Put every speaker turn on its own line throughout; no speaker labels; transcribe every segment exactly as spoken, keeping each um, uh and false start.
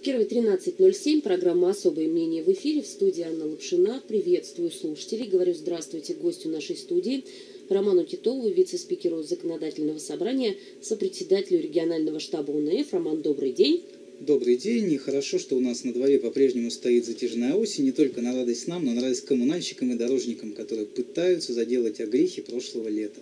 В Кирове тринадцать ноль семь, программа «Особое мнение» в эфире, в студии Анна Лапшина. Приветствую слушателей, говорю здравствуйте гостю нашей студии, Роману Титову, вице-спикеру Законодательного собрания, сопредседателю регионального штаба УНФ. Роман, добрый день.
Добрый день, и хорошо, что у нас на дворе по-прежнему стоит затяжная осень, не только на радость нам, но на радость коммунальщикам и дорожникам, которые пытаются заделать огрехи прошлого лета.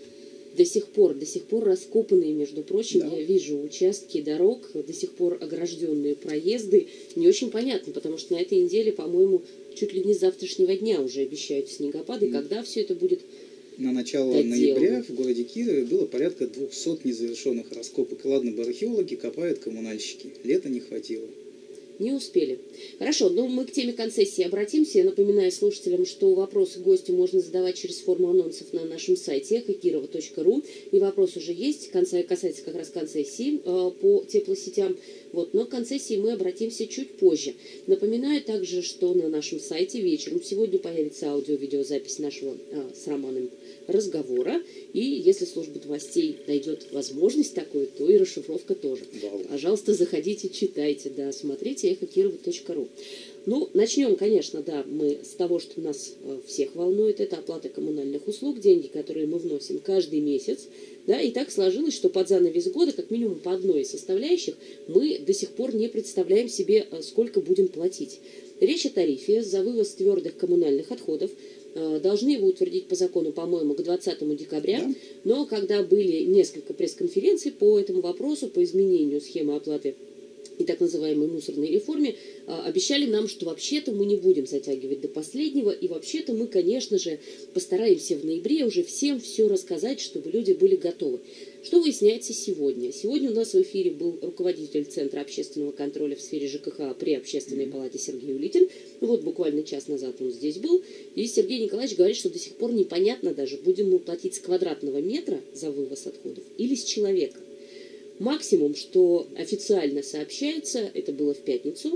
До сих пор, до сих пор раскопанные, между прочим,
да.
Я вижу участки дорог, до сих пор огражденные проезды. Не очень понятно, потому что на этой неделе, по-моему, чуть ли не с завтрашнего дня уже обещают снегопады. Mm. Когда все это будет
На начало
доделано?
Ноября в городе Кирове было порядка двухсот незавершенных раскопок. Ладно бы археологи, копают коммунальщики. Лета не хватило.
Не успели. Хорошо, но мы к теме концессии обратимся. Я напоминаю слушателям, что вопросы гостю можно задавать через форму анонсов на нашем сайте эхо кирова точка ру. И вопрос уже есть, касается как раз концессии э, по теплосетям. Вот, но к концессии мы обратимся чуть позже. Напоминаю также, что на нашем сайте вечером сегодня появится аудио-видеозапись нашего э, с Романом разговора. И если служба новостей найдет возможность такую, то и расшифровка тоже.
Вау.
Пожалуйста, заходите, читайте, да, смотрите эхо кирова точка ру. Ну, начнем, конечно, да, мы с того, что нас э, всех волнует, это оплата коммунальных услуг, деньги, которые мы вносим каждый месяц. Да, и так сложилось, что под занавес года, как минимум по одной из составляющих, мы до сих пор не представляем себе, сколько будем платить. Речь о тарифе за вывоз твердых коммунальных отходов. Должны его утвердить по закону, по-моему, к двадцатому декабря. Да. Но когда были несколько пресс-конференций по этому вопросу, по изменению схемы оплаты и так называемой мусорной реформе, обещали нам, что вообще-то мы не будем затягивать до последнего, и вообще-то мы, конечно же, постараемся в ноябре уже всем все рассказать, чтобы люди были готовы. Что выясняется сегодня? Сегодня у нас в эфире был руководитель Центра общественного контроля в сфере ЖКХ при Общественной палате Сергей Улитин. Вот буквально час назад он здесь был. И Сергей Николаевич говорит, что до сих пор непонятно даже, будем мы платить с квадратного метра за вывоз отходов или с человека. Максимум, что официально сообщается, это было в пятницу,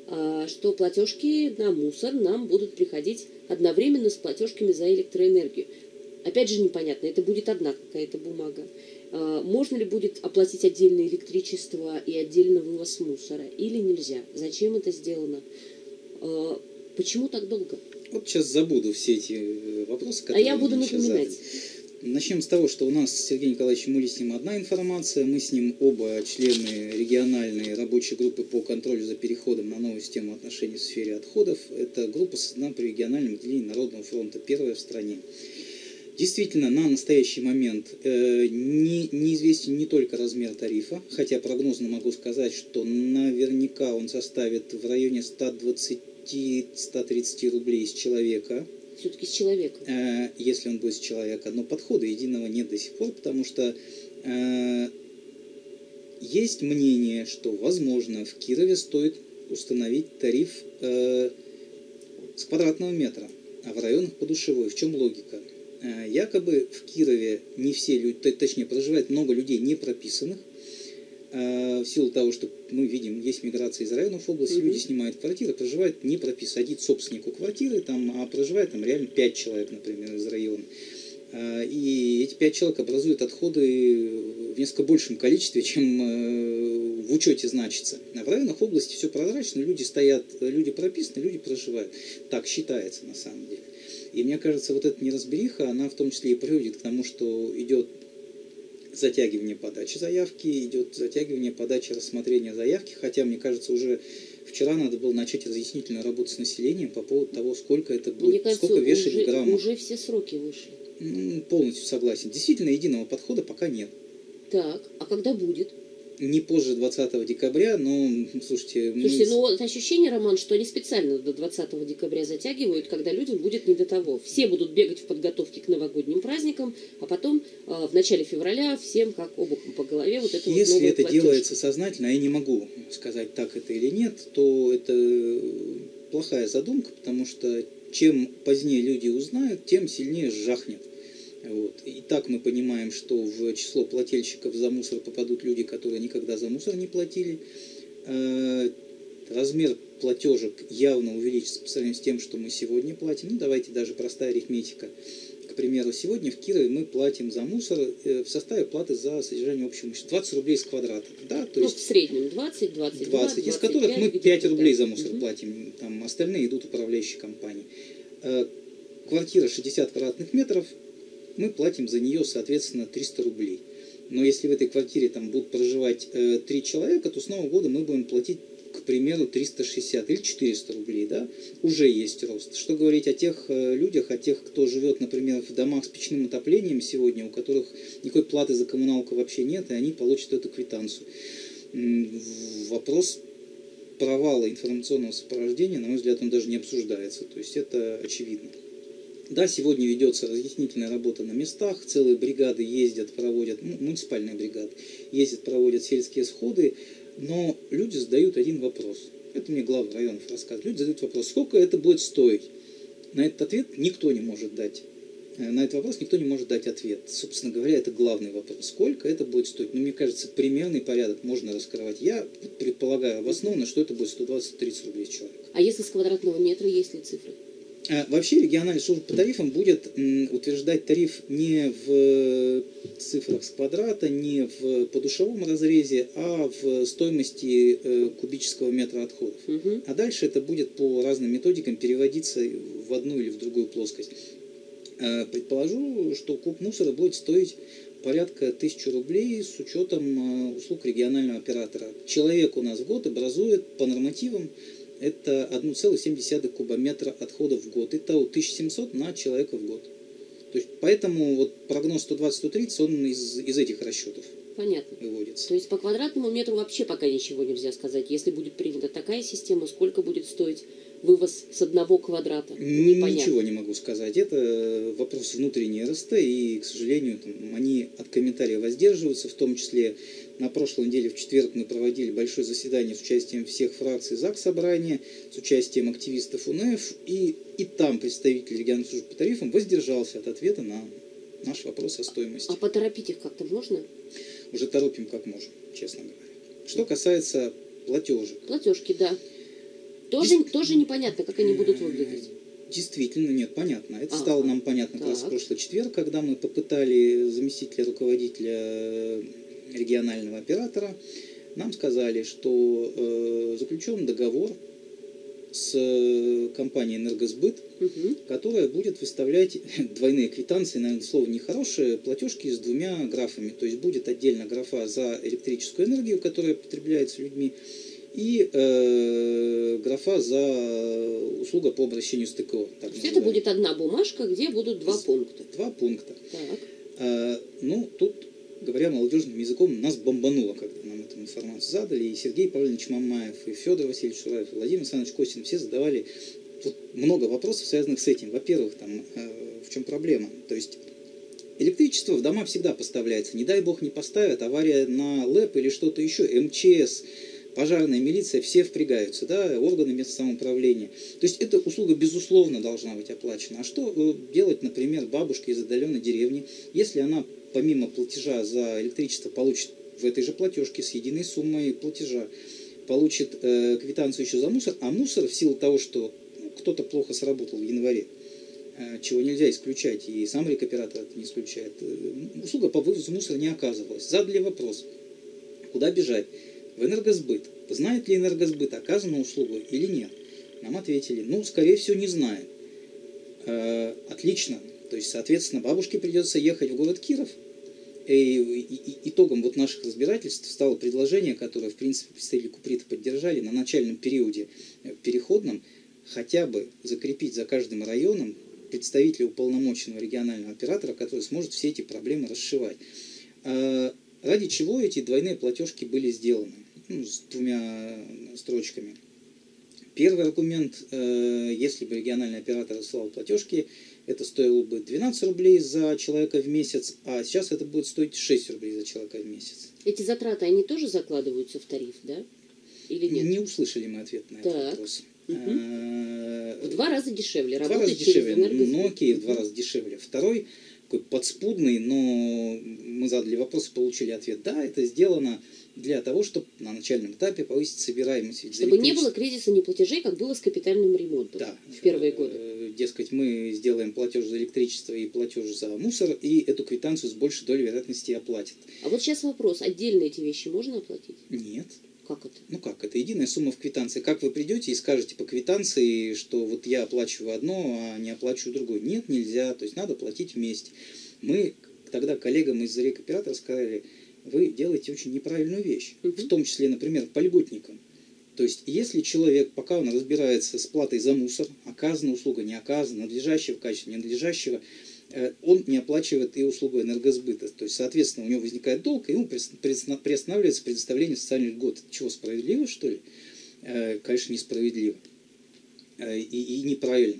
что платежки на мусор нам будут приходить одновременно с платежками за электроэнергию. Опять же непонятно, это будет одна какая-то бумага. Можно ли будет оплатить отдельное электричество и отдельно вывоз мусора или нельзя? Зачем это сделано? Почему так долго?
Вот сейчас забуду все эти вопросы, которые
А я буду напоминать.
Начнем с того, что у нас с Сергеем Николаевичем Улитиным одна информация. Мы с ним оба члены региональной рабочей группы по контролю за переходом на новую систему отношений в сфере отходов. Эта группа создана при региональном отделении Народного фронта, первая в стране. Действительно, на настоящий момент э, не, неизвестен не только размер тарифа, хотя прогнозно могу сказать, что наверняка он составит в районе ста двадцати — ста тридцати рублей с человека.
Все-таки с человека.
Э, если он будет с человека. Но подхода единого нет до сих пор, потому что э, есть мнение, что, возможно, в Кирове стоит установить тариф э, с квадратного метра, а в районах подушевой. В чем логика? Э, якобы в Кирове не все люди, точнее, проживает много людей не прописанных, в силу того, что мы видим, есть миграция из районов области, mm-hmm. люди снимают квартиры, проживают не прописаны. Один собственник у квартиры, там, а проживает там реально пять человек, например, из района. И эти пять человек образуют отходы в несколько большем количестве, чем в учете значится. А в районах области все прозрачно, люди стоят, люди прописаны, люди проживают. Так считается на самом деле. И мне кажется, вот эта неразбериха, она в том числе и приводит к тому, что идет затягивание подачи заявки, идет затягивание подачи рассмотрения заявки, хотя, мне кажется, уже вчера надо было начать разъяснительную работу с населением по поводу того, сколько это будет,
мне кажется,
сколько вешать
уже,
в граммах.
Уже все сроки вышли.
Ну, полностью согласен. Действительно, единого подхода пока нет.
Так, а когда будет?
Не позже двадцатого декабря, но, слушайте...
Слушайте,
мы...
ну вот ощущение, Роман, что они специально до двадцатого декабря затягивают, когда людям будет не до того. Все будут бегать в подготовке к новогодним праздникам, а потом э, в начале февраля всем как обухом по голове вот это
Если
вот
это
платежка.
делается сознательно, я не могу сказать, так это или нет, то это плохая задумка, потому что чем позднее люди узнают, тем сильнее жахнет. Вот. И так мы понимаем, что в число плательщиков за мусор попадут люди, которые никогда за мусор не платили. Размер платежек явно увеличится по сравнению с тем, что мы сегодня платим. Ну, давайте даже простая арифметика. к примеру, сегодня в Кирове мы платим за мусор в составе платы за содержание общего имущества двадцать рублей с квадрата. Да? То
ну,
есть
в среднем двадцать, двадцать два,
двадцать, из которых мы пять рублей за мусор
угу.
платим, там остальные идут управляющей компании. Квартира шестьдесят квадратных метров, мы платим за нее, соответственно, триста рублей. Но если в этой квартире там будут проживать э, три человека, то с Нового года мы будем платить, к примеру, триста шестьдесят или четыреста рублей. Да? Уже есть рост. Что говорить о тех э, людях, о тех, кто живет, например, в домах с печным отоплением сегодня, у которых никакой платы за коммуналку вообще нет, и они получат эту квитанцию. Вопрос провала информационного сопровождения, на мой взгляд, он даже не обсуждается. То есть это очевидно. Да, сегодня ведется разъяснительная работа на местах, целые бригады ездят, проводят, ну, муниципальные бригады ездят, проводят сельские сходы, но люди задают один вопрос. Это мне глава районов рассказывает. Люди задают вопрос, сколько это будет стоить? На этот ответ никто не может дать. На этот вопрос никто не может дать ответ. Собственно говоря, это главный вопрос. Сколько это будет стоить? Ну, мне кажется, примерный порядок можно раскрывать. Я предполагаю обоснованно, что это будет сто двадцать - тридцать рублей с человека.
А если с квадратного метра есть ли цифры?
Вообще региональная служба по тарифам будет утверждать тариф не в цифрах с квадрата, не в подушевом разрезе, а в стоимости кубического метра отходов.
Угу.
А дальше это будет по разным методикам переводиться в одну или в другую плоскость. Предположу, что куб мусора будет стоить порядка тысячи рублей с учетом услуг регионального оператора. Человек у нас в год образует по нормативам это одна целая семь десятых кубометра отходов в год. Это тысяча семьсот на человека в год. То есть, поэтому вот прогноз сто двадцать - сто тридцать, он из, из этих расчетов
Понятно.
выводится.
То есть по квадратному метру вообще пока ничего нельзя сказать. Если будет принята такая система, сколько будет стоить вывоз с одного квадрата? Непонятно.
Ничего не могу сказать. Это вопрос внутренней эр эс тэ, и, к сожалению, там, они от комментариев воздерживаются, в том числе на прошлой неделе в четверг мы проводили большое заседание с участием всех фракций Заксобрания, с участием активистов у эн эф, и, и там представитель региональной службы по тарифам воздержался от ответа на наш вопрос о стоимости.
А поторопить их как-то можно?
Уже торопим как можем, честно говоря. Что касается платежек.
Платежки, да. Тоже, Дис... тоже непонятно, как они будут выглядеть.
Действительно, нет, понятно. Это
ага.
стало нам понятно как раз в прошлый четверг, когда мы попытали заместителя руководителя регионального оператора. Нам сказали, что э, заключен договор с компанией «Энергосбыт»,
угу.
которая будет выставлять двойные квитанции, наверное, слово нехорошее, платежки с двумя графами. То есть будет отдельно графа за электрическую энергию, которая потребляется людьми, и э, графа за услугу по обращению с тэ ка о.
То есть это будет одна бумажка, где будут два пункта.
Два пункта.
Так.
А, ну, тут, говоря молодежным языком, нас бомбануло, когда нам эту информацию задали. И Сергей Павлович Мамаев, и Федор Васильевич Шураев, и Владимир Александрович Костин, все задавали тут много вопросов, связанных с этим. Во-первых, там, э, в чем проблема? То есть электричество в дома всегда поставляется. Не дай бог не поставят, авария на ЛЭП или что-то еще, эм че эс, пожарная милиция, все впрягаются, да, органы местного самоуправления. То есть эта услуга, безусловно, должна быть оплачена. А что делать, например, бабушке из отдаленной деревни, если она помимо платежа за электричество получит в этой же платежке с единой суммой платежа, получит э, квитанцию еще за мусор, а мусор в силу того, что ну, кто-то плохо сработал в январе, э, чего нельзя исключать, и сам рекоператор это не исключает, э, услуга по вывозу мусора не оказывалась. Задали вопрос, куда бежать? В Энергосбыт. Знает ли Энергосбыт оказанную услугу или нет? Нам ответили, ну, скорее всего, не знает. Э, отлично. То есть, соответственно, бабушке придется ехать в город Киров. И, и, и итогом вот наших разбирательств стало предложение, которое, в принципе, представители Куприта поддержали, на начальном периоде переходном хотя бы закрепить за каждым районом представителя уполномоченного регионального оператора, который сможет все эти проблемы расшивать. Э, ради чего эти двойные платежки были сделаны? Ну, с двумя строчками. Первый аргумент, э, если бы региональный оператор отсылал платежки, это стоило бы двенадцать рублей за человека в месяц, а сейчас это будет стоить шесть рублей за человека в месяц.
Эти затраты, они тоже закладываются в тариф, да? Или нет?
Не услышали мы ответ на
так.
этот вопрос.
Угу. В два раза дешевле.
В два раза дешевле, ну окей, в два раза дешевле. Второй, такой подспудный, но мы задали вопрос и получили ответ. Да, это сделано для того, чтобы на начальном этапе повысить собираемость. Ведь
чтобы не было кризиса неплатежей, как было с капитальным ремонтом
да.
в первые годы.
Дескать, мы сделаем платеж за электричество и платеж за мусор, и эту квитанцию с большей долей вероятности оплатят.
А вот сейчас вопрос, отдельно эти вещи можно оплатить?
Нет.
Как это?
Ну как, это единая сумма в квитанции. Как вы придете и скажете по квитанции, что вот я оплачиваю одно, а не оплачиваю другое? Нет, нельзя, то есть надо платить вместе. Мы тогда коллегам из рекоператора сказали, вы делаете очень неправильную вещь, угу. в том числе, например, по льготникам. То есть, если человек, пока он разбирается с платой за мусор, оказана услуга, не оказана, надлежащего качества, ненадлежащего, он не оплачивает и услугу энергосбыта. То есть, соответственно, у него возникает долг, и ему приостанавливается предоставление социальных льгот. Чего, справедливо, что ли? Конечно, несправедливо. И, и неправильно.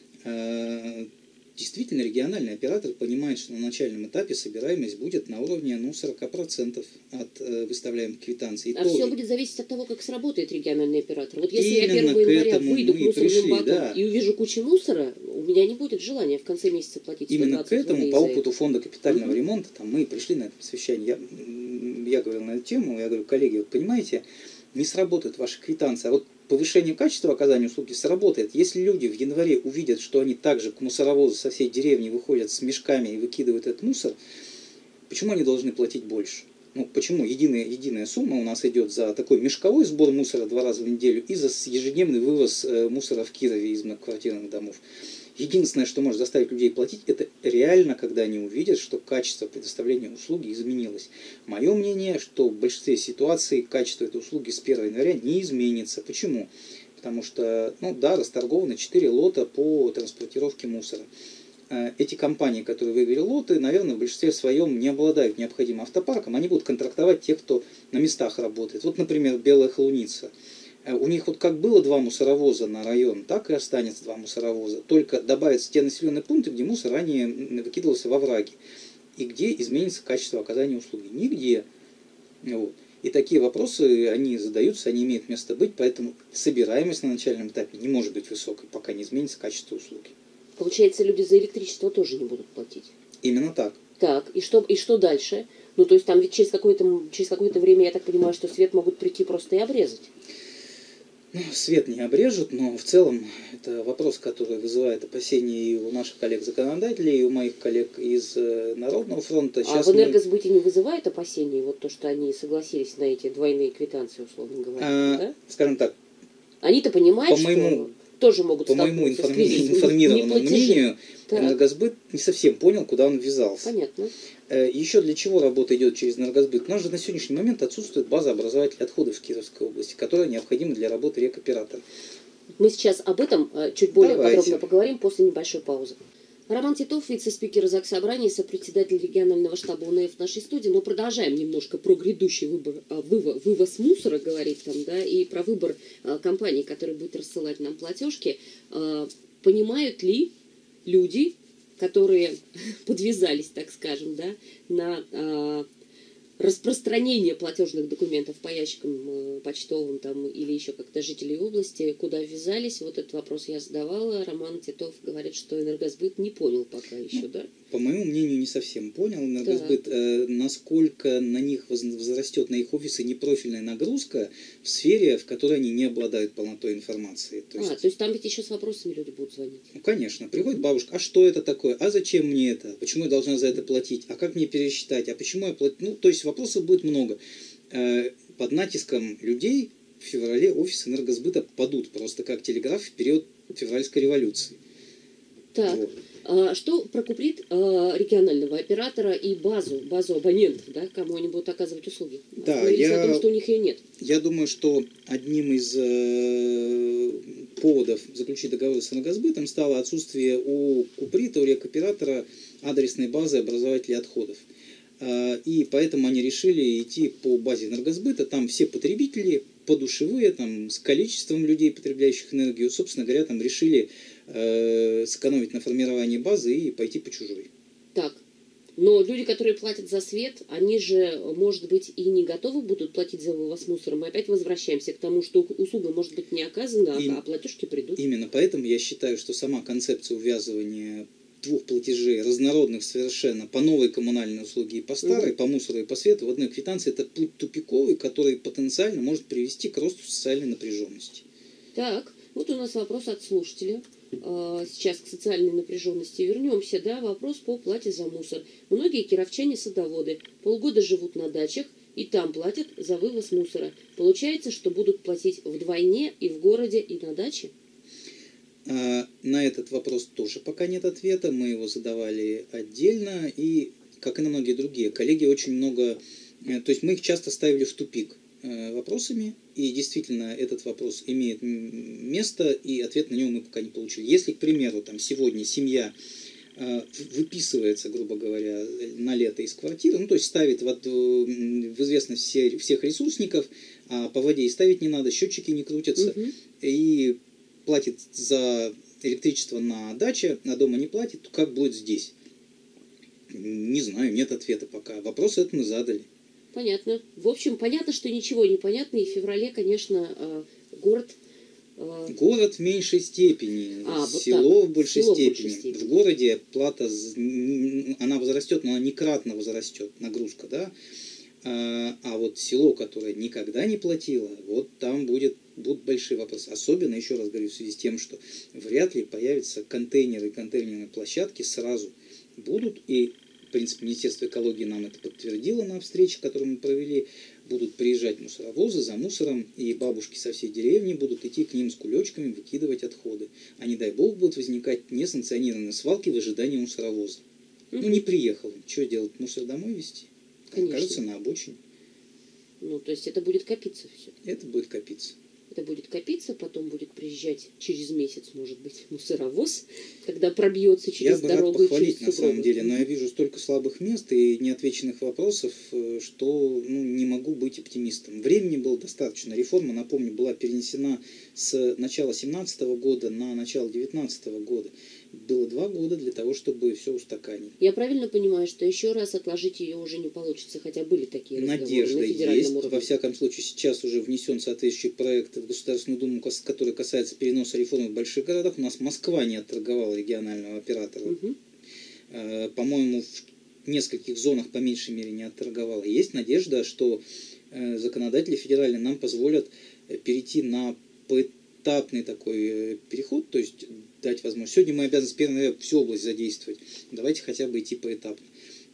Действительно, региональный оператор понимает, что на начальном этапе собираемость будет на уровне ну, сорок процентов от э, выставляемых квитанций.
А
то
все
и...
будет зависеть от того, как сработает региональный оператор. Вот если
Именно
я первого января выйду к мусорным
пришли,
бакам
да.
и увижу кучу мусора, у меня не будет желания в конце месяца платить сто двадцать
Именно к этому, по опыту фонда капитального
угу.
ремонта, там, мы пришли на это совещание, я, я говорил на эту тему, я говорю, коллеги, вот понимаете, не сработает ваша квитанция, а вот повышение качества оказания услуги сработает. Если люди в январе увидят, что они также к мусоровозу со всей деревни выходят с мешками и выкидывают этот мусор, почему они должны платить больше? Ну, почему единая, единая сумма у нас идет за такой мешковой сбор мусора два раза в неделю и за ежедневный вывоз э, мусора в Кирове из многоквартирных домов? Единственное, что может заставить людей платить, это реально, когда они увидят, что качество предоставления услуги изменилось. Мое мнение, что в большинстве ситуаций качество этой услуги с первого января не изменится. Почему? Потому что, ну да, расторгованы четыре лота по транспортировке мусора. Эти компании, которые выиграли лоты, наверное, в большинстве своем не обладают необходимым автопарком. Они будут контрактовать тех, кто на местах работает. Вот, например, Белая Холуница. У них вот как было два мусоровоза на район, так и останется два мусоровоза. Только добавятся те населенные пункты, где мусор ранее выкидывался во враги. И где изменится качество оказания услуги. Нигде. Вот. И такие вопросы, они задаются, они имеют место быть, поэтому собираемость на начальном этапе не может быть высокой, пока не изменится качество услуги.
Получается, люди за электричество тоже не будут платить?
Именно так.
Так, и что, и что дальше? Ну, то есть там ведь через какое-то, через какое-то время, я так понимаю, что свет могут прийти просто и обрезать.
Ну, свет не обрежут, но в целом это вопрос, который вызывает опасения и у наших коллег-законодателей, и у моих коллег из Народного фронта.
Сейчас а в энергосбыте мы... не вызывает опасений вот то, что они согласились на эти двойные квитанции, условно говоря? А, да?
Скажем так.
Они-то понимают,
по моему,
что тоже могут
по моему информи- информированному мнению, так. Энергосбыт не совсем понял, куда он ввязался.
Понятно.
Еще для чего работа идет через Энергосбыт? У нас же на сегодняшний момент отсутствует база образователей отходов в Кировской области, которая необходима для работы рекоператора.
Мы сейчас об этом чуть более
Давайте.
подробно поговорим после небольшой паузы. Роман Титов, вице-спикер Заксобрания, сопредседатель регионального штаба УНФ в нашей студии. Мы продолжаем немножко про грядущий выбор, вывоз, вывоз мусора говорить там, да, и про выбор компании, которая будет рассылать нам платежки. Понимают ли люди, которые подвязались, так скажем, да, на распространение платежных документов по ящикам почтовым там, или еще как-то жителей области, куда ввязались? Вот этот вопрос я задавала. Роман Титов говорит, что Энергосбыт не понял пока еще, да?
По моему мнению, не совсем понял. Энергосбыт, э, насколько на них возрастет, на их офисы непрофильная нагрузка в сфере, в которой они не обладают полнотой информации. То есть,
а, то есть там ведь еще с вопросами люди будут звонить?
Ну, конечно. Приходит бабушка, а что это такое? А зачем мне это? Почему я должна за это платить? А как мне пересчитать? А почему я плачу? Ну, то есть вопросов будет много. Э, под натиском людей в феврале офисы Энергосбыта падут, просто как телеграф в период февральской революции.
Так. Вот. А что про Куприт а, регионального оператора и базу, базу абонентов, да, кому они будут оказывать услуги?
Да, я,
о том, что у них ее нет.
Я думаю, что одним из э, поводов заключить договор с Энергосбытом стало отсутствие у Куприта, у рекоператора адресной базы образователей отходов. Э, и поэтому они решили идти по базе Энергосбыта. Там все потребители подушевые, там, с количеством людей, потребляющих энергию, собственно говоря, там решили э, сэкономить на формировании базы и пойти по чужой.
Так, но люди, которые платят за свет, они же, может быть, и не готовы будут платить за вывоз мусора. Мы опять возвращаемся к тому, что услуга может быть не оказана, и, а платежки придут.
Именно поэтому я считаю, что сама концепция увязывания двух платежей, разнородных совершенно, по новой коммунальной услуге и по старой, угу. по мусору и по свету в одной квитанции, это путь тупиковый, который потенциально может привести к росту социальной напряженности.
Так, вот у нас вопрос от слушателя. Сейчас к социальной напряженности вернемся. Да, вопрос по плате за мусор. Многие кировчане-садоводы полгода живут на дачах и там платят за вывоз мусора. Получается, что будут платить вдвойне и в городе, и на даче?
На этот вопрос тоже пока нет ответа. Мы его задавали отдельно. И, как и на многие другие, коллеги очень много... То есть мы их часто ставили в тупик вопросами. И действительно этот вопрос имеет место, и ответ на него мы пока не получили. Если, к примеру, там сегодня семья выписывается, грубо говоря, на лето из квартиры, ну, то есть ставит в, в известность все, всех ресурсников, а по воде и ставить не надо, счетчики не крутятся, угу. и платит за электричество на даче, а дома не платит, то как будет здесь? Не знаю, нет ответа пока. Вопрос этот мы задали.
Понятно. В общем, понятно, что ничего не понятно, и в феврале, конечно, город...
Город в меньшей степени, а, село вот в большей село степени. В, большей степени. В городе плата, она возрастет, но она некратно возрастет, нагрузка, да. А, а вот село, которое никогда не платило, вот там будет, будут большие вопросы. Особенно, еще раз говорю, в связи с тем, что вряд ли появятся контейнеры и контейнерные площадки сразу будут, и в принципе, Министерство экологии нам это подтвердило на встрече, которую мы провели. Будут приезжать мусоровозы за мусором, и бабушки со всей деревни будут идти к ним с кулечками, выкидывать отходы. А не дай бог будут возникать несанкционированные свалки в ожидании мусоровоза. Mm-hmm. Ну, не приехал. Что делать? Мусор домой везти? Конечно. Кажется, на обочине.
Ну, то есть это будет копиться все.
Это будет копиться.
Это будет копиться, потом будет приезжать через месяц, может быть, мусоровоз, когда пробьется через
я
дорогу.
Я бы рад похвалить, на самом деле, но я вижу столько слабых мест и неотвеченных вопросов, что ну, не могу быть оптимистом. Времени было достаточно. Реформа, напомню, была перенесена с начала семнадцатого года на начало девятнадцатого года. Было два года для того, чтобы все устаканить.
Я правильно понимаю, что еще раз отложить ее уже не получится, хотя были такие разговоры
Надежда
на федеральном
есть.
уровне?
Во всяком случае, сейчас уже внесен соответствующий проект в Государственную Думу, который касается переноса реформы в больших городах. У нас Москва не отторговала регионального оператора. Угу. По-моему, в нескольких зонах, по меньшей мере, не отторговала. Есть надежда, что законодатели федеральные нам позволят перейти на поэтапный такой переход, то есть дать возможность. Сегодня мы обязаны с первого января всю область задействовать. Давайте хотя бы идти поэтапно.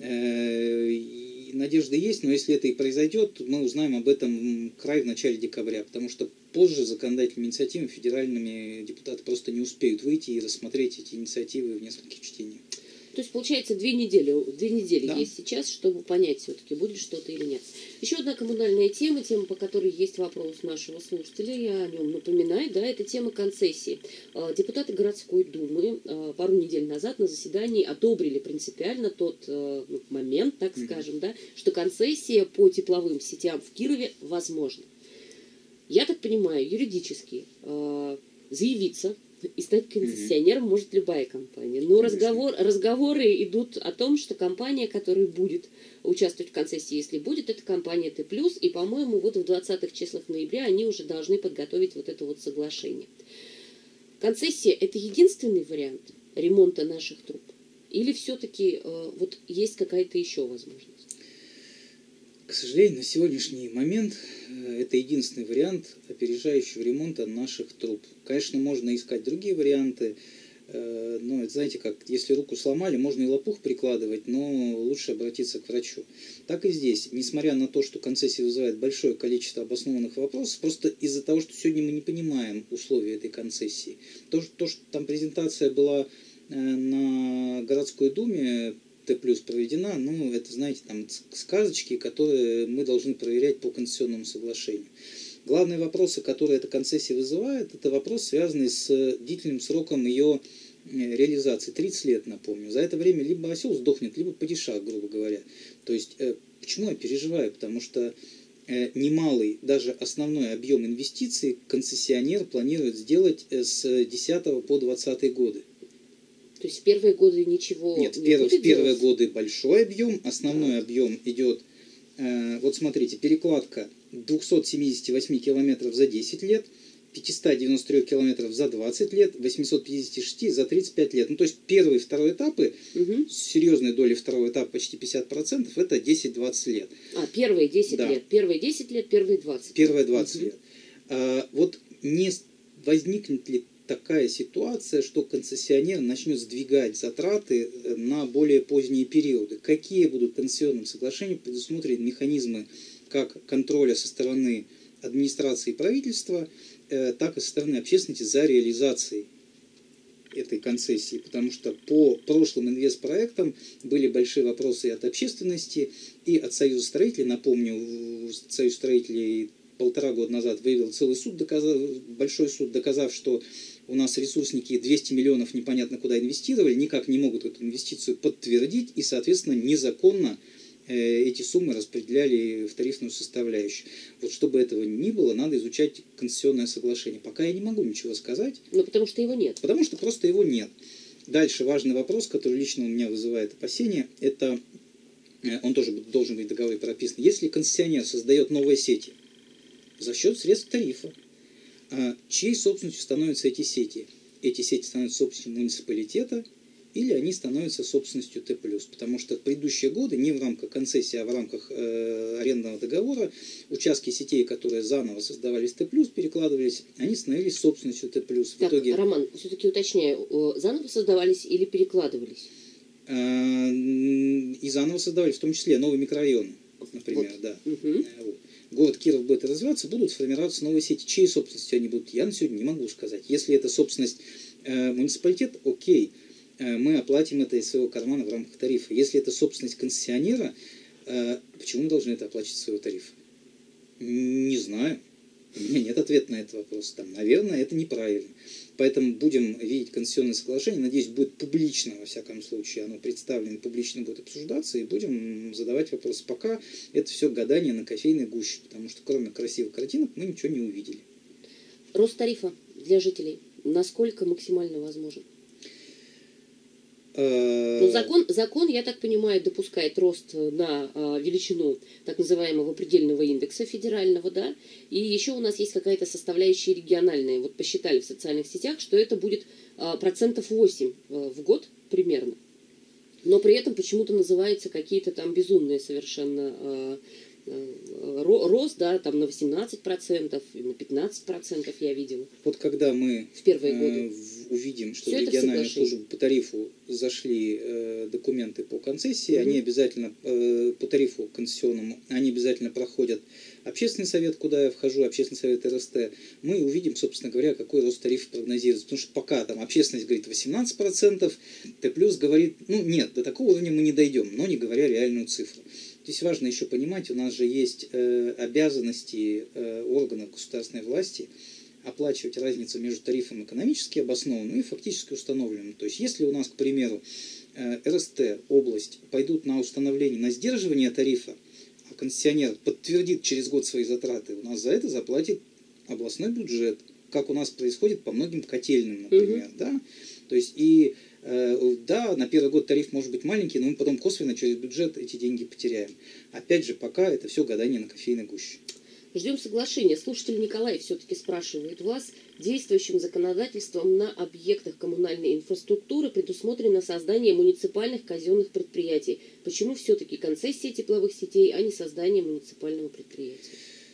Надежда есть, но если это и произойдет, мы узнаем об этом край в начале декабря, потому что позже законодательными инициативами федеральными депутаты просто не успеют выйти и рассмотреть эти инициативы в нескольких чтениях.
То есть, получается, две недели, две недели
да.
есть сейчас, чтобы понять, все-таки будет что-то или нет. Еще одна коммунальная тема, тема, по которой есть вопрос нашего слушателя, я о нем напоминаю, да, это тема концессии. Депутаты городской думы пару недель назад на заседании одобрили принципиально тот момент, так mm-hmm. скажем, да, что концессия по тепловым сетям в Кирове возможна. Я так понимаю, юридически заявиться и стать концессионером mm-hmm. может любая компания. Но разговор, разговоры идут о том, что компания, которая будет участвовать в концессии, если будет, это компания Т+, и, по-моему, вот в двадцатых числах ноября они уже должны подготовить вот это вот соглашение. Концессия – это единственный вариант ремонта наших труб? Или все-таки э, вот есть какая-то еще возможность?
К сожалению, на сегодняшний момент это единственный вариант опережающего ремонта наших труб. Конечно, можно искать другие варианты, но, знаете, как, если руку сломали, можно и лопух прикладывать, но лучше обратиться к врачу. Так и здесь, несмотря на то, что концессия вызывает большое количество обоснованных вопросов, просто из-за того, что сегодня мы не понимаем условия этой концессии. То, то что там презентация была на городской думе, Т+ проведена, ну, это, знаете, там сказочки, которые мы должны проверять по концессионному соглашению. Главные вопросы, которые эта концессия вызывает, это вопрос, связанный с длительным сроком ее реализации. тридцать лет, напомню. За это время либо осел сдохнет, либо падишах, грубо говоря. То есть, почему я переживаю? Потому что немалый, даже основной объем инвестиций концессионер планирует сделать с десятого по двадцатый годы.
То есть в первые годы ничего
Нет,
не
в, перв,
будет
в первые
делать?
годы большой объем, основной да. объем идет, э, вот смотрите, перекладка двухсот семидесяти восьми километров за десять лет, пятьсот девяносто три километров за двадцать лет, восемьсот пятьдесят шесть за тридцать пять лет. Ну, то есть первый и второй этапы, угу. с серьезной долей второго этапа почти пятьдесят процентов, это десять-двадцать лет.
А, первые десять да. лет. Первые десять лет, первые двадцать.
Первые двадцать угу. лет. А, вот не возникнет ли такая ситуация, что концессионер начнет сдвигать затраты на более поздние периоды? Какие будут концессионным соглашением предусмотрены механизмы как контроля со стороны администрации и правительства, так и со стороны общественности за реализацией этой концессии, потому что по прошлым инвестпроектам были большие вопросы и от общественности, и от Союза строителей. Напомню, Союз строителей полтора года назад выиграл целый суд, доказав, большой суд, доказав, что у нас ресурсники двести миллионов непонятно куда инвестировали, никак не могут эту инвестицию подтвердить, и, соответственно, незаконно эти суммы распределяли в тарифную составляющую. Вот чтобы этого ни было, надо изучать концессионное соглашение. Пока я не могу ничего сказать.
Ну, потому что его нет.
Потому что просто его нет. Дальше важный вопрос, который лично у меня вызывает опасения, это, он тоже должен быть в договоре прописан. Если концессионер создает новые сети за счет средств тарифа, чьей собственностью становятся эти сети? Эти сети становятся собственностью муниципалитета, или они становятся собственностью Т плюс. Потому что в предыдущие годы не в рамках концессии, а в рамках э, арендного договора участки сетей, которые заново создавались Т плюс, перекладывались, они становились собственностью Т плюс.
Так, итоге... Роман, все-таки уточняю, заново создавались или перекладывались?
Э, и заново создавались, в том числе новые микрорайоны, например. Вот. Да. Угу. Вот. Город Киров будет развиваться, будут формироваться новые сети. Чьей собственностью они будут, я на сегодня не могу сказать. Если это собственность э, муниципалитета, окей. Мы оплатим это из своего кармана в рамках тарифа. Если это собственность концессионера, почему мы должны это оплачивать из своего тарифа? Не знаю. У меня нет ответа на этот вопрос. Там, наверное, это неправильно. Поэтому будем видеть концессионное соглашение. Надеюсь, будет публично, во всяком случае. Оно представлено, публично будет обсуждаться. И будем задавать вопросы. Пока это все гадание на кофейной гуще. Потому что кроме красивых картинок мы ничего не увидели.
Рост тарифа для жителей насколько максимально возможен? Ну, закон, закон, я так понимаю, допускает рост на а, величину так называемого предельного индекса федерального, да, и еще у нас есть какая-то составляющая региональная. Вот посчитали в социальных сетях, что это будет а, процентов восемь а, в год примерно. Но при этом почему-то называются какие-то там безумные совершенно а, а, рост, да, там на восемнадцать процентов, на пятнадцать процентов я видела.
Вот когда мы
в первые годы
э, увидим, что в региональную службу по тарифу зашли э, документы по концессии, угу. они обязательно э, по тарифу концессионному, они обязательно проходят общественный совет, куда я вхожу, общественный совет эр эс тэ, мы увидим, собственно говоря, какой рост тарифа прогнозируется. Потому что пока там общественность говорит восемнадцать процентов, Т плюс говорит, ну нет, до такого уровня мы не дойдем, но не говоря реальную цифру. Здесь важно еще понимать, у нас же есть э, обязанности э, органов государственной власти оплачивать разницу между тарифом экономически обоснованным и фактически установленным. То есть если у нас, к примеру, э, эр эс тэ, область пойдут на установление, на сдерживание тарифа, а концессионер подтвердит через год свои затраты, у нас за это заплатит областной бюджет, как у нас происходит по многим котельным, например. Угу. Да? То есть и да, на первый год тариф может быть маленький, но мы потом косвенно через бюджет эти деньги потеряем. Опять же, пока это все гадание на кофейной гуще.
Ждем соглашения. Слушатель Николай все-таки спрашивает вас, действующим законодательством на объектах коммунальной инфраструктуры предусмотрено создание муниципальных казенных предприятий. Почему все-таки концессия тепловых сетей, а не создание муниципального предприятия?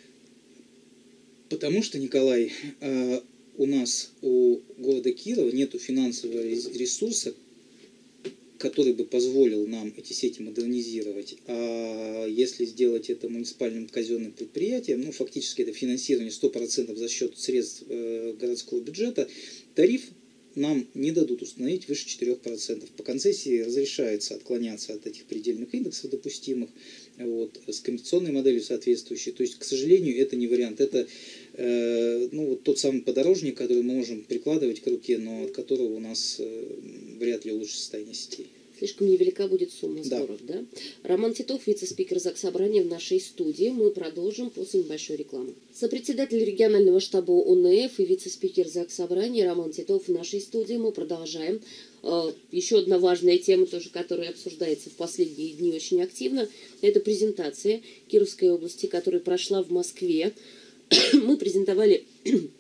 Потому что, Николай, у нас, у города Кирова, нету финансового ресурса, который бы позволил нам эти сети модернизировать. А если сделать это муниципальным казенным предприятием, ну, фактически это финансирование сто процентов за счет средств э, городского бюджета, тариф нам не дадут установить выше четырёх процентов. По концессии разрешается отклоняться от этих предельных индексов допустимых, вот, с компенсационной моделью соответствующей. То есть, к сожалению, это не вариант. Это э, ну, вот тот самый подорожник, который мы можем прикладывать к руке, но от которого у нас э, вряд ли лучше состояние сетей.
Слишком невелика будет сумма сборов, да? да? Роман Титов, вице-спикер Заксобрания в нашей студии. Мы продолжим после небольшой рекламы. Сопредседатель регионального штаба о эн эф и вице-спикер Заксобрания Роман Титов в нашей студии. Мы продолжаем. Еще одна важная тема, тоже, которая обсуждается в последние дни очень активно, это презентация Кировской области, которая прошла в Москве. Мы презентовали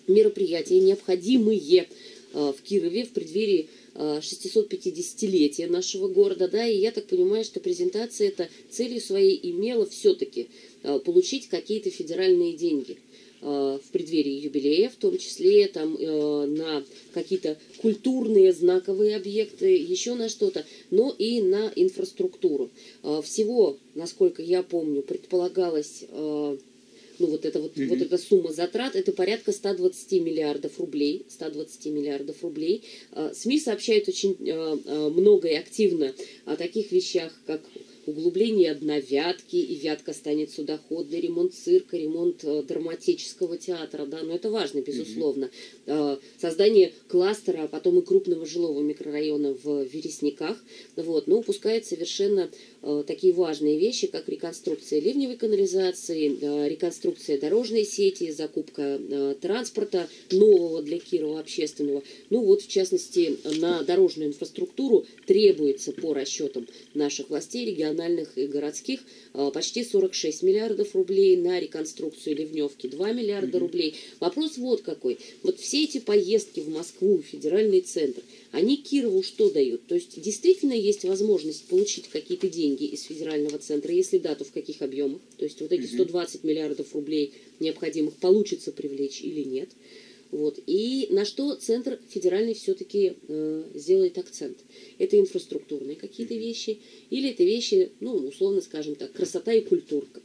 мероприятия, необходимые в Кирове в преддверии шестисот-пятидесятилетия нашего города, да, и я так понимаю, что презентация эта целью своей имела все-таки получить какие-то федеральные деньги в преддверии юбилея, в том числе там на какие-то культурные знаковые объекты, еще на что-то, но и на инфраструктуру. Всего, насколько я помню, предполагалось, ну вот эта вот, mm-hmm. вот эта сумма затрат, это порядка ста двадцати миллиардов рублей, ста двадцати миллиардов рублей. СМИ сообщают очень много и активно о таких вещах, как углубление одной вятки, и вятка станет судоходной, ремонт цирка, ремонт э, драматического театра, да, но это важно, безусловно. Mm-hmm. э, создание кластера, а потом и крупного жилого микрорайона в Вересниках, вот, но упускают совершенно э, такие важные вещи, как реконструкция ливневой канализации, э, реконструкция дорожной сети, закупка э, транспорта нового для Кирова общественного. Ну вот, в частности, на дорожную инфраструктуру требуется по расчетам наших властей региональных и городских почти сорок шесть миллиардов рублей, на реконструкцию ливневки два миллиарда рублей. Вопрос вот какой. Вот все эти поездки в Москву, в федеральный центр, они Кирову что дают? То есть действительно есть возможность получить какие-то деньги из федерального центра? Если да, то в каких объемах? То есть вот эти сто двадцать миллиардов рублей необходимых получится привлечь или нет? Вот. И на что центр федеральный все-таки э, сделает акцент? Это инфраструктурные какие-то вещи, или это вещи, ну, условно скажем так, красота и культурка?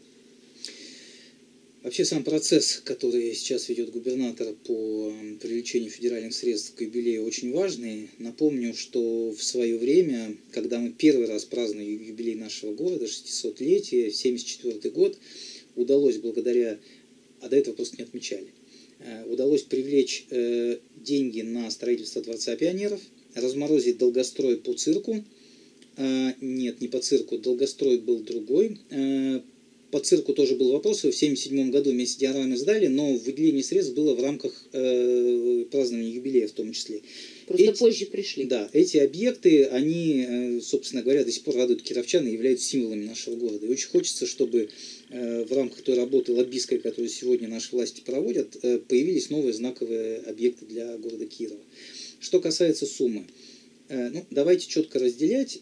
Вообще сам процесс, который сейчас ведет губернатор по привлечению федеральных средств к юбилею, очень важный. Напомню, что в свое время, когда мы первый раз праздновали юбилей нашего города, шестисотлетие, семьдесят четвёртый год, удалось благодаря, а до этого просто не отмечали, удалось привлечь э, деньги на строительство Дворца пионеров, разморозить долгострой по цирку. Э, нет, не по цирку, долгострой был другой. Э, по цирку тоже был вопрос, его в семьдесят седьмом году вместе с диарамой сдали, но выделение средств было в рамках э, празднования юбилея в том числе.
Просто
эти,
позже пришли.
Да, эти объекты, они, собственно говоря, до сих пор радуют кировчан и являются символами нашего города. И очень хочется, чтобы в рамках той работы лоббистской, которую сегодня наши власти проводят, появились новые знаковые объекты для города Кирова. Что касается суммы, ну, давайте четко разделять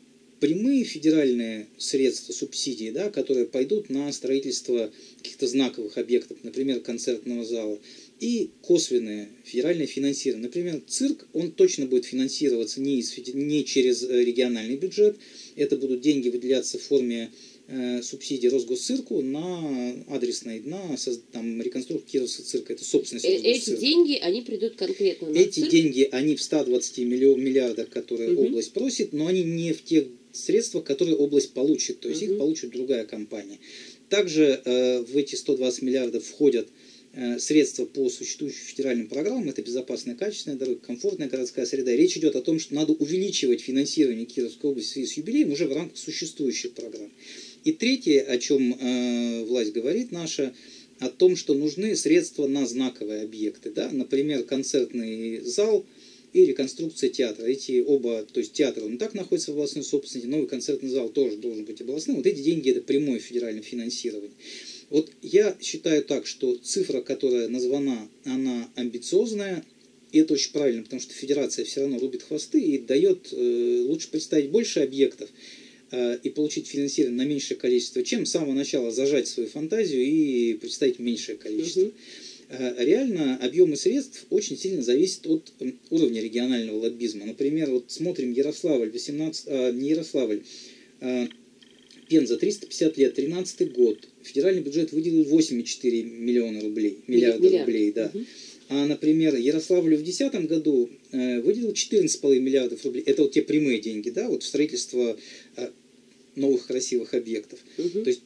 прямые федеральные средства, субсидии, да, которые пойдут на строительство каких-то знаковых объектов, например, концертного зала, и косвенное федеральное финансирование. Например, цирк, он точно будет финансироваться не, из, не через региональный бюджет, это будут деньги выделяться в форме э, субсидий Росгосцирку на адресной, на там, реконструкцию Кировского цирка, это собственность Росгосцирка.
Эти деньги, они придут конкретно на
Эти
цирк?
деньги, они в ста двадцати миллиардах, которые угу. область просит, но они не в тех средствах, которые область получит, то есть угу. их получит другая компания. Также э, в эти сто двадцать миллиардов входят средства по существующим федеральным программам, это безопасная, качественная дорога, комфортная городская среда. Речь идет о том, что надо увеличивать финансирование Кировской области в связи с юбилеем уже в рамках существующих программ. И третье, о чем э, власть говорит наша, о том, что нужны средства на знаковые объекты. Да? Например, концертный зал и реконструкция театра. Эти оба, то есть театр, он и так находится в областной собственности, новый концертный зал тоже должен быть областным. Вот эти деньги – это прямое федеральное финансирование. Вот я считаю так, что цифра, которая названа, она амбициозная, и это очень правильно, потому что федерация все равно рубит хвосты и дает э, лучше представить больше объектов э, и получить финансирование на меньшее количество, чем с самого начала зажать свою фантазию и представить меньшее количество. Угу. Э, реально объемы средств очень сильно зависят от э, уровня регионального лоббизма. Например, вот смотрим Ярославль, восемнадцать, э, не Ярославль, э, Пенза, триста пятьдесят лет, тринадцатый год. Федеральный бюджет выделил восемь целых четыре миллиона рублей, миллиарда Миллиард. рублей, да. Угу. А, например, Ярославлю в две тысячи десятом году э, выделил четырнадцать целых пять миллиардов рублей. Это вот те прямые деньги, да, вот в строительство э, новых красивых объектов. Угу. То есть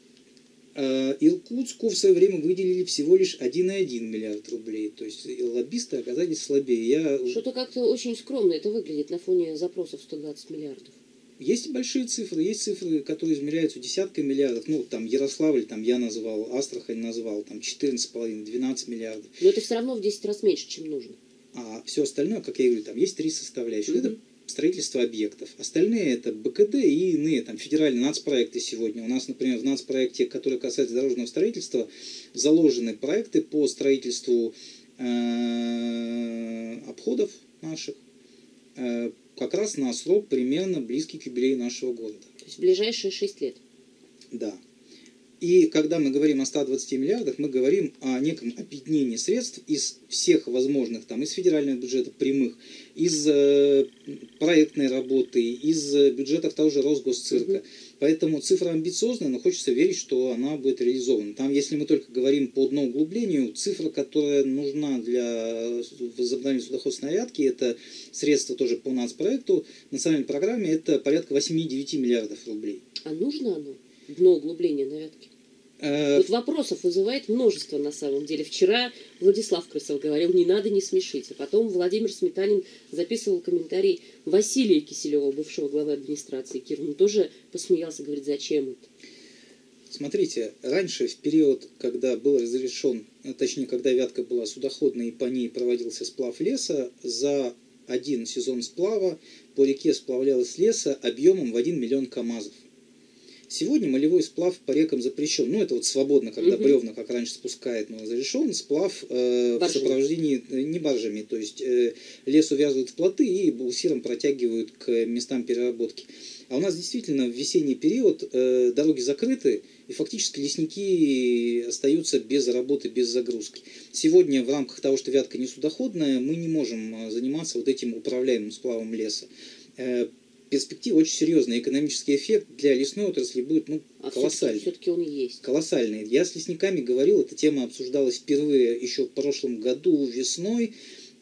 э, Иркутску в свое время выделили всего лишь один целых один десятых миллиарда рублей. То есть лоббисты оказались слабее. Я...
Что-то как-то очень скромно это выглядит на фоне запросов сто двадцать миллиардов.
Есть большие цифры, есть цифры, которые измеряются десятками миллиардов. Ну, там Ярославль, там я назвал, Астрахань назвал, там четырнадцать целых пять десятых, двенадцать миллиардов.
Но это все равно в десять раз меньше, чем нужно.
А все остальное, как я говорю, там есть три составляющих. Mm-hmm. Это строительство объектов. Остальные это БКД и иные, там, федеральные нацпроекты сегодня. У нас, например, в нацпроекте, который касается дорожного строительства, заложены проекты по строительству э, обходов наших э, как раз на срок примерно близкий к юбилею нашего города.
То есть в ближайшие шесть лет.
Да. И когда мы говорим о ста двадцати миллиардах, мы говорим о неком объединении средств из всех возможных, там, из федерального бюджета прямых, из э, проектной работы, из бюджетов того же Росгосцирка. Угу. Поэтому цифра амбициозная, но хочется верить, что она будет реализована. Там, если мы только говорим по дноуглублению, цифра, которая нужна для возобновления судоходной рядки, это средства тоже по нацпроекту, национальной программе, это порядка восемь-девять миллиардов рублей.
А нужно оно? Дноуглубление на рядке? Вот вопросов вызывает множество на самом деле. Вчера Владислав Крысов говорил, не надо, не смешите. Потом Владимир Сметанин записывал комментарий Василия Киселева, бывшего главы администрации Кирова. Он тоже посмеялся, говорит, зачем это?
Смотрите, раньше, в период, когда был разрешен, точнее, когда Вятка была судоходной и по ней проводился сплав леса, за один сезон сплава по реке сплавлялось леса объемом в один миллион КАМАЗов. Сегодня молевой сплав по рекам запрещен. Ну, это вот свободно, когда угу. бревна, как раньше, спускает, но разрешен сплав э, в сопровождении, э, не баржами. То есть э, лес увязывают в плоты и буксиром протягивают к местам переработки. А у нас действительно в весенний период э, дороги закрыты, и фактически лесники остаются без работы, без загрузки. Сегодня в рамках того, что Вятка не судоходная, мы не можем заниматься вот этим управляемым сплавом леса. Э, перспектива очень серьезная. Экономический эффект для лесной отрасли будет ну, а колоссальный.
Все-таки он есть.
Колоссальный. Я с лесниками говорил, эта тема обсуждалась впервые еще в прошлом году весной.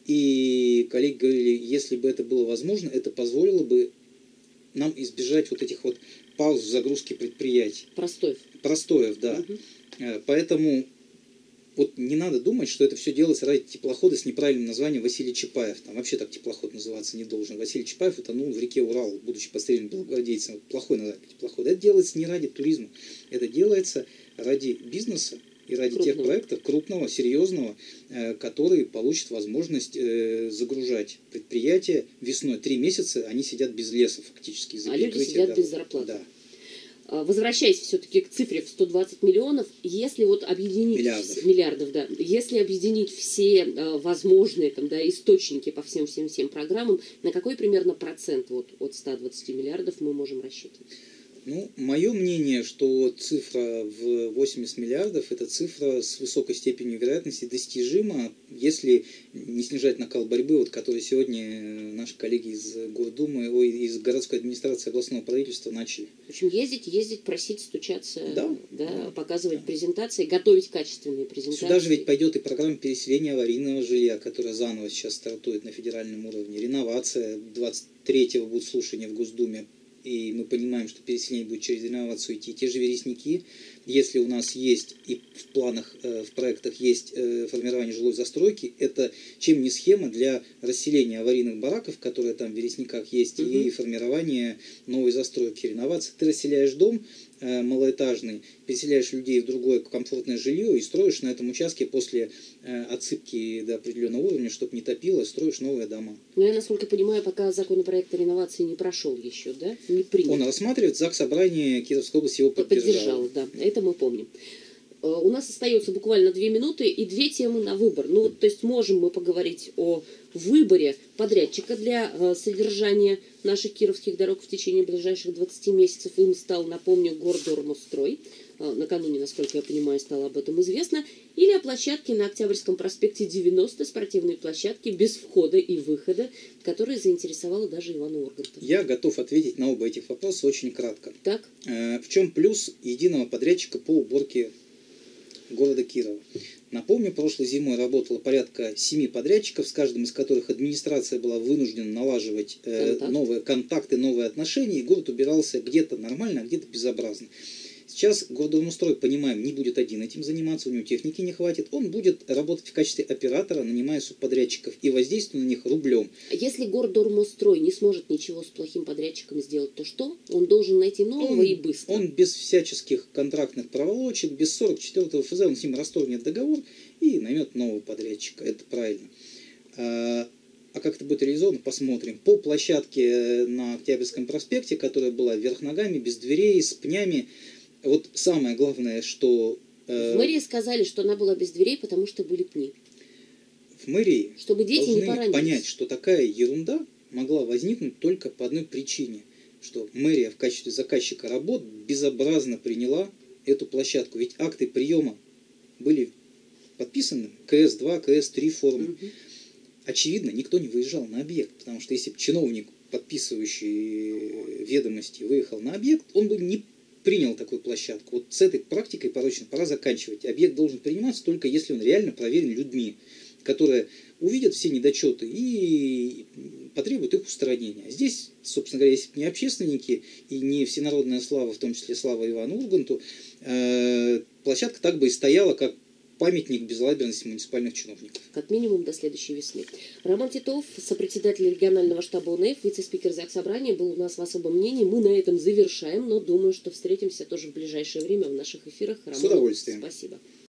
И коллеги говорили, если бы это было возможно, это позволило бы нам избежать вот этих вот пауз в загрузке предприятий.
Простоев.
Простоев, да. Угу. Поэтому вот не надо думать, что это все делается ради теплохода с неправильным названием Василий Чапаев. Там вообще так теплоход называться не должен. Василий Чапаев утонул в реке Урал, будучи пострелян белогвардейцем. Вот плохое название теплохода. Это делается не ради туризма. Это делается ради бизнеса и ради крупного. Тех проектов крупного, серьезного, который получит возможность загружать предприятия весной. Три месяца они сидят без леса фактически.
А люди сидят дорог. Без зарплаты.
Да.
Возвращаясь все-таки к цифре в сто двадцать миллионов, если вот объединить
миллиардов,
миллиардов да, если объединить все э, возможные там, да, источники по всем всем всем программам, на какой примерно процент вот, от ста двадцати миллиардов мы можем рассчитывать?
Ну, мое мнение, что цифра в восемьдесят миллиардов – это цифра с высокой степенью вероятности достижима, если не снижать накал борьбы, вот, который сегодня наши коллеги из Гордумы, ой, из городской администрации областного правительства начали.
В общем, ездить, ездить, просить, стучаться,
да,
да,
да,
презентации,
да.
презентации, готовить качественные презентации.
Сюда же ведь пойдет и программа переселения аварийного жилья, которая заново сейчас стартует на федеральном уровне. Реновация, двадцать третьего будут слушания в Госдуме. И мы понимаем, что переселение будет через реновацию идти. Те же вересники, если у нас есть и в планах, в проектах есть формирование жилой застройки, это чем не схема для расселения аварийных бараков, которые там в вересниках есть, угу. и формирование новой застройки. Реновация. Ты расселяешь дом малоэтажный, переселяешь людей в другое комфортное жилье и строишь на этом участке после отсыпки до определенного уровня, чтобы не топило, строишь новые дома.
Ну, я, насколько понимаю, пока законопроект о реновации не прошел еще, да? Не принят.
Он рассматривает, ЗАГС Собрания Кировской области его поддержал.
Поддержал, да, это мы помним. У нас остается буквально две минуты и две темы на выбор. Ну, то есть можем мы поговорить о выборе подрядчика для э, содержания наших кировских дорог в течение ближайших двадцати месяцев. Им стал, напомню, Гордормострой. Э, накануне, насколько я понимаю, стало об этом известно. Или о площадке на Октябрьском проспекте девяносто, спортивной площадке без входа и выхода, которая заинтересовала даже Ивана Урганта.
Я готов ответить на оба этих вопроса очень кратко.
Так.
Э, в чем плюс единого подрядчика по уборке города Кирова? Напомню, прошлой зимой работало порядка семи подрядчиков, с каждым из которых администрация была вынуждена налаживать э, Контакт. новые контакты, новые отношения, и город убирался где-то нормально, а где-то безобразно. Сейчас Гордормострой, понимаем, не будет один этим заниматься, у него техники не хватит. Он будет работать в качестве оператора, нанимая субподрядчиков и воздействуя на них рублем.
Если Гордормострой не сможет ничего с плохим подрядчиком сделать, то что? Он должен найти нового
он,
и быстро.
Он без всяческих контрактных проволочек, без сорок четвёртого эф зэ, он с ним расторгнет договор и наймет нового подрядчика. Это правильно. А, а как это будет реализовано, посмотрим. По площадке на Октябрьском проспекте, которая была вверх ногами, без дверей, с пнями, вот самое главное, что...
Э... В мэрии сказали, что она была без дверей, потому что были пни.
в мэрии
чтобы дети не
должны
поранились.
понять, что такая ерунда могла возникнуть только по одной причине, что мэрия в качестве заказчика работ безобразно приняла эту площадку. Ведь акты приема были подписаны ка эс два, ка эс три формы. Угу. Очевидно, никто не выезжал на объект, потому что если бы чиновник, подписывающий ведомости, выехал на объект, он бы не принял такую площадку. Вот с этой практикой порочной пора заканчивать. Объект должен приниматься только если он реально проверен людьми, которые увидят все недочеты и потребуют их устранения. Здесь, собственно говоря, если бы не общественники и не всенародная слава, в том числе слава Ивану Урганту, э, площадка так бы и стояла, как памятник безалаберности муниципальных чиновников.
Как минимум до следующей весны. Роман Титов, сопредседатель регионального штаба УНЭФ, вице-спикер Заксобрания, был у нас в особом мнении. Мы на этом завершаем, но думаю, что встретимся тоже в ближайшее время в наших эфирах. Роман,
с удовольствием.
Спасибо.